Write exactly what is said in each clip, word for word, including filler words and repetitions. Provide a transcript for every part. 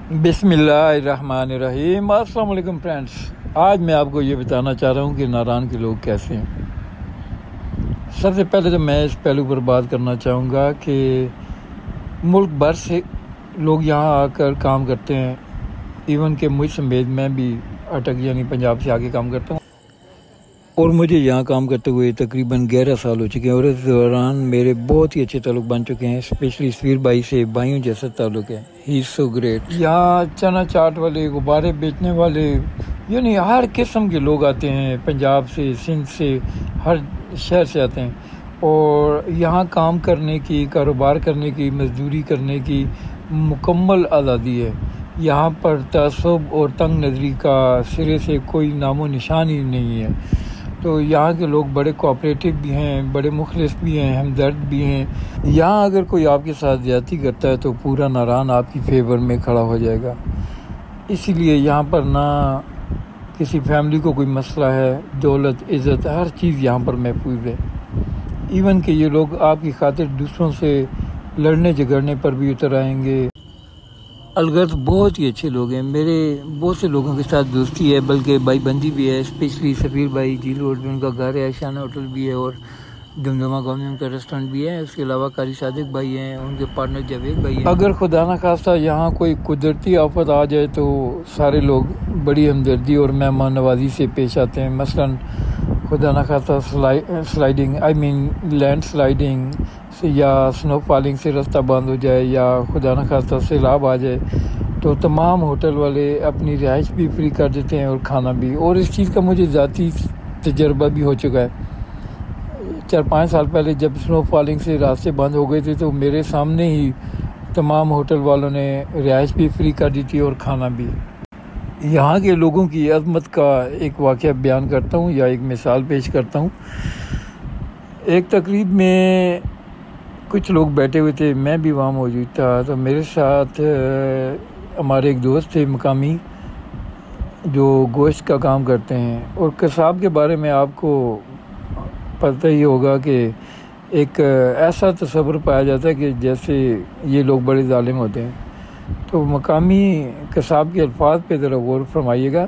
बिस्मिल्लाहिर्रहमानिर्रहीम। अस्सलाम वालेकुम फ्रेंड्स, आज मैं आपको ये बताना चाह रहा हूँ कि नारान के लोग कैसे हैं। सबसे पहले तो मैं इस पहलू पर बात करना चाहूँगा कि मुल्क भर से लोग यहाँ आकर काम करते हैं। इवन के मुझ समेत मैं भी अटक यानी पंजाब से आके काम करता हूँ और मुझे यहाँ काम करते हुए तकरीबन ग्यारह साल हो चुके हैं और इस दौरान मेरे बहुत ही अच्छे ताल्लुक बन चुके हैं। स्पेशली सफीर भाई से भाइयों जैसा ताल्लुक है। He is so great. यहाँ चना चाट वाले, गुब्बारे बेचने वाले, यानी हर किस्म के लोग आते हैं। पंजाब से, सिंध से, हर शहर से आते हैं और यहाँ काम करने की, कारोबार करने की, मजदूरी करने की मुकम्मल आज़ादी है। यहाँ पर तअस्सुब और तंग नज़री का सिरे से कोई नामो निशान ही नहीं है। तो यहाँ के लोग बड़े कोऑपरेटिव भी हैं, बड़े मुखलिस भी हैं, हमदर्द भी हैं। यहाँ अगर कोई आपके साथ ज़्यादती करता है तो पूरा नारान आपकी फेवर में खड़ा हो जाएगा। इसीलिए यहाँ पर ना किसी फैमिली को कोई मसला है, दौलत, इज़्ज़त, हर चीज़ यहाँ पर महफूज है। इवन कि ये लोग आपकी खातिर दूसरों से लड़ने झगड़ने पर भी उतर आएंगे। अलगत बहुत ही अच्छे लोग हैं। मेरे बहुत से लोगों के साथ दोस्ती है, बल्कि भाई बंदी भी है। स्पेशली सफीर भाई झील रोड में उनका घर है, शाना होटल भी है और दमदमा गाँव में उनका रेस्टोरेंट भी है। उसके अलावा कारी सादिक भाई हैं, उनके पार्टनर जावेद भाई हैं। अगर खुदा न खास्ता यहाँ कोई कुदरती आफत आ जाए तो सारे लोग बड़ी हमदर्दी और मेहमान नवाजी से पेश आते हैं। मसलन खुदा न खास्ता sliding I mean land sliding या स्नो फॉलिंग से रास्ता बंद हो जाए या खुदा न खास्ता सैलाब आ जाए तो तमाम होटल वाले अपनी रिहाइश भी फ्री कर देते हैं और खाना भी। और इस चीज़ का मुझे ज़ाती तजर्बा भी हो चुका है। चार पाँच साल पहले जब स्नो फॉलिंग से रास्ते बंद हो गए थे तो मेरे सामने ही तमाम होटल वालों ने रिहाइश भी फ्री कर दी थी और खाना भी। यहाँ के लोगों की अज़मत का एक वाक़या बयान करता हूँ या एक मिसाल पेश करता हूँ। एक तकरीब में कुछ लोग बैठे हुए थे, मैं भी वहाँ मौजूद था। तो मेरे साथ हमारे एक दोस्त थे मकामी जो गोश्त का काम करते हैं। और कसाब के बारे में आपको पता ही होगा कि एक ऐसा तस्वुर पाया जाता है कि जैसे ये लोग बड़े जालिम होते हैं। तो मकामी कसाब के अल्फाज पे ज़रा गौर फरमाइएगा।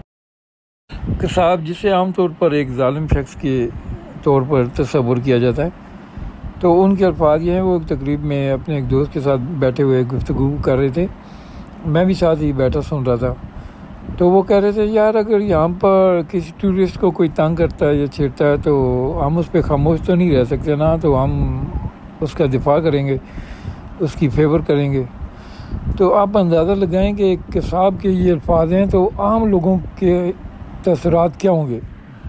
कसाब जिसे आमतौर पर एक जालिम शख्स के तौर पर तस्वुर किया जाता है, तो उनके अल्फाज ये हैं। वो तकरीब में अपने एक दोस्त के साथ बैठे हुए गुफ्तगू कर रहे थे, मैं भी साथ ही बैठा सुन रहा था। तो वो कह रहे थे, यार अगर यहाँ पर किसी टूरिस्ट को कोई तंग करता है या छेड़ता है तो हम उस पर खामोश तो नहीं रह सकते ना, तो हम उसका दिफा करेंगे, उसकी फेवर करेंगे। तो आप अंदाज़ा लगाएं कि कसाब के ये अल्फाज हैं तो आम लोगों के तसरात क्या होंगे।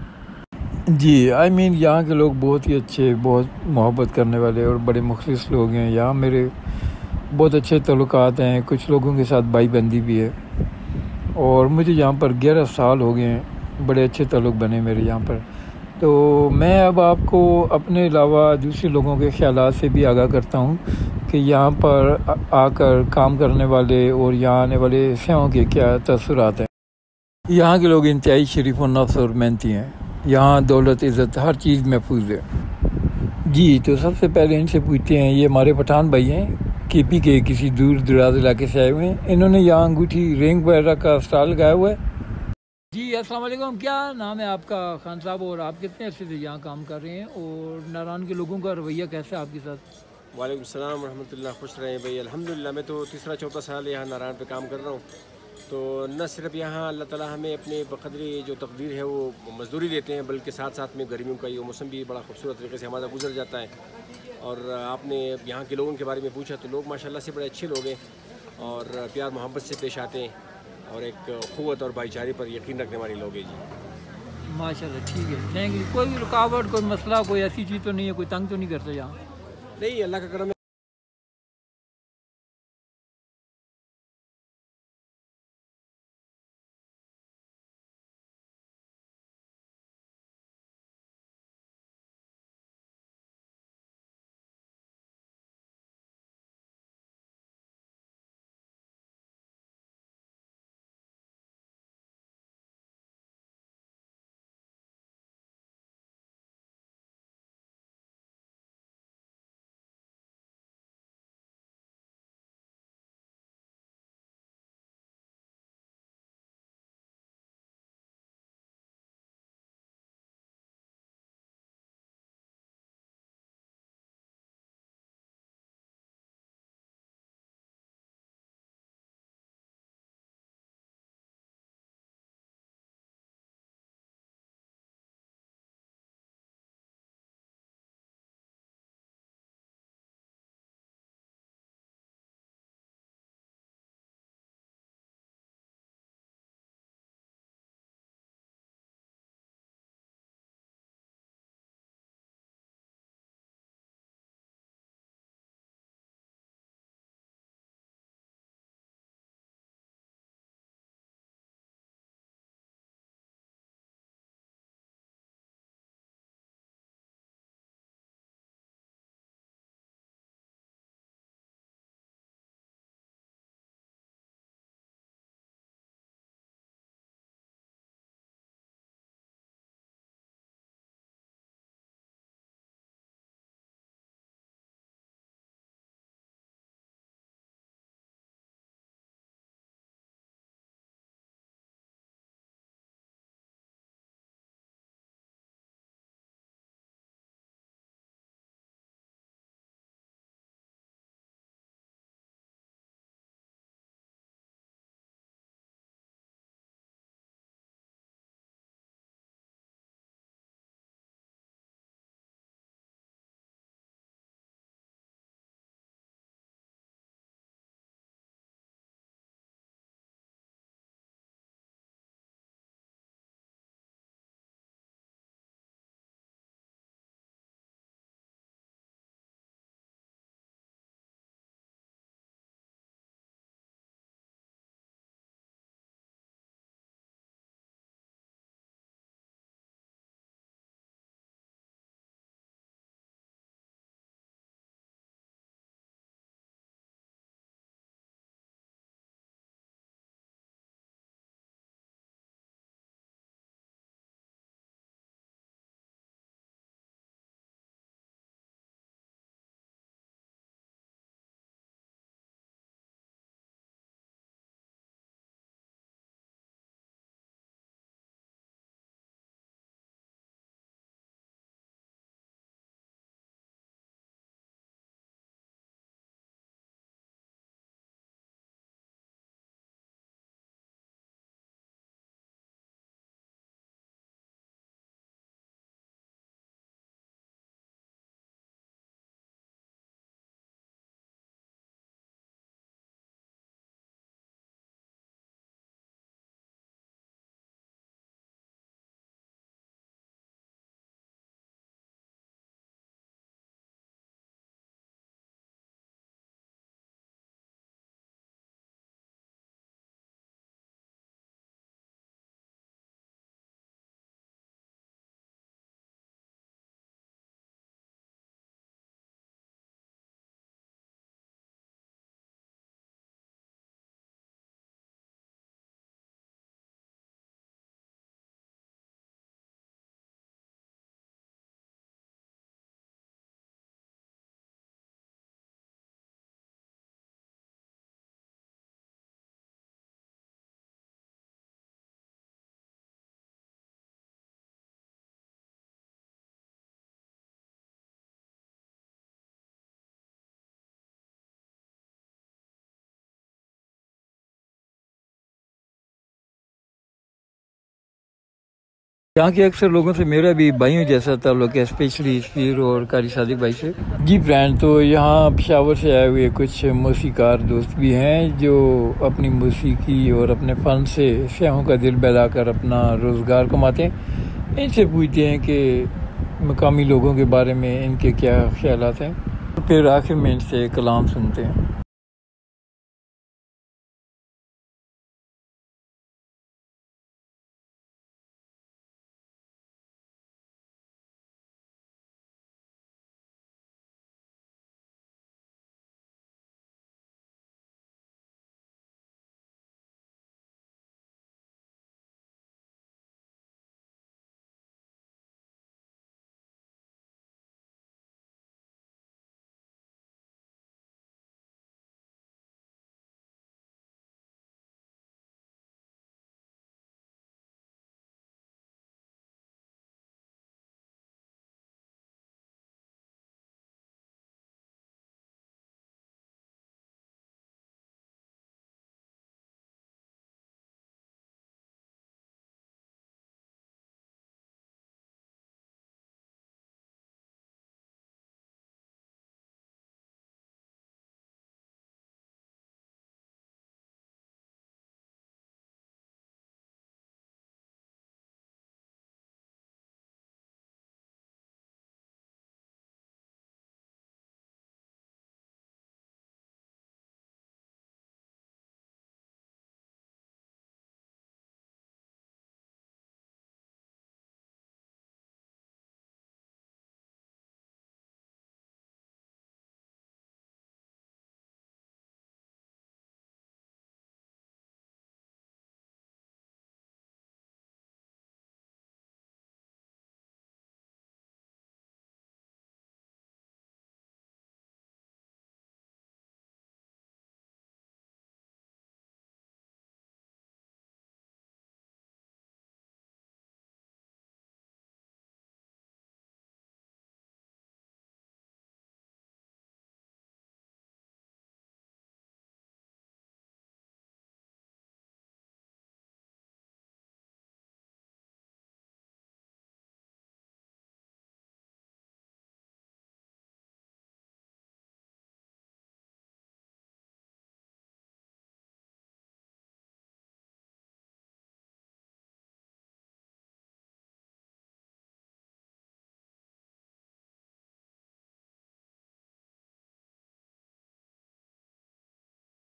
जी आई I मीन mean, यहाँ के लोग बहुत ही अच्छे, बहुत मोहब्बत करने वाले और बड़े मुखलिस लोग हैं। यहाँ मेरे बहुत अच्छे ताल्लुकात हैं, कुछ लोगों के साथ भाई बंदी भी है और मुझे यहाँ पर ग्यारह साल हो गए हैं। बड़े अच्छे ताल्लुक बने मेरे यहाँ पर। तो मैं अब आपको अपने अलावा दूसरे लोगों के ख्यालात से भी आगाह करता हूँ कि यहाँ पर आकर काम करने वाले और यहाँ आने वाले सयाहों के क्या तसुरात हैं। यहाँ के लोग इंतहाई शरीफ और नफ्स और मेहनती हैं। यहाँ दौलत, इज़्ज़त, हर चीज़ महफूज है। जी तो सबसे पहले इनसे पूछते हैं, ये हमारे पठान भाई हैं, के पी के किसी दूर दराज इलाके से आए हुए हैं। इन्होंने यहाँ अंगूठी, रिंग वगैरह का स्टॉल लगाया हुआ है। जी अस्सलाम वालेकुम, क्या नाम है आपका खान साहब और आप कितने अर्से से यहाँ काम कर रहे हैं और नारान के लोगों का रवैया कैसा है आपके साथ? वालेकुम सलाम रहमतुल्लाह, खुश रहें भाई। अल्हम्दुलिल्लाह मैं तो तीसरा चौथा साल यहाँ नारायण पे काम कर रहा हूँ। तो न सिर्फ यहाँ अल्लाह ताला हमें अपने बकदरी जो तकदीर है वो मजदूरी देते हैं, बल्कि साथ साथ में गर्मियों का ये मौसम भी बड़ा खूबसूरत तरीके से हमारा गुजर जाता है। और आपने यहाँ के लोगों के बारे में पूछा तो लोग माशाल्लाह से बड़े अच्छे लोग हैं और प्यार मोहब्बत से पेश आते हैं और एक ख़ुव्वत और भाईचारे पर यकीन रखने वाले लोग हैं। जी माशाल्लाह, ठीक है, थैंक यू। कोई भी रुकावट, कोई मसला, कोई ऐसी चीज़ तो नहीं है, कोई तंग तो नहीं करते यहाँ? नहीं, अल्लाह का करम है। یہاں کے اکثر لوگوں سے میرا بھی بھائیوں جیسا تعلق ہے، اسپیشلی اسپیر اور قاری صادق بھائی سے۔ جی فرینڈ، تو یہاں پشاور سے آئے ہوئے کچھ موسیقار دوست بھی ہیں جو اپنی موسیقی اور اپنے فن سے سیاحوں کا دل بہلا کر اپنا روزگار کماتے ہیں۔ ان سے پوچھتے ہیں کہ مقامی لوگوں کے بارے میں ان کے کیا خیالات ہیں، پھر آخر میں ان سے کلام سنتے ہیں۔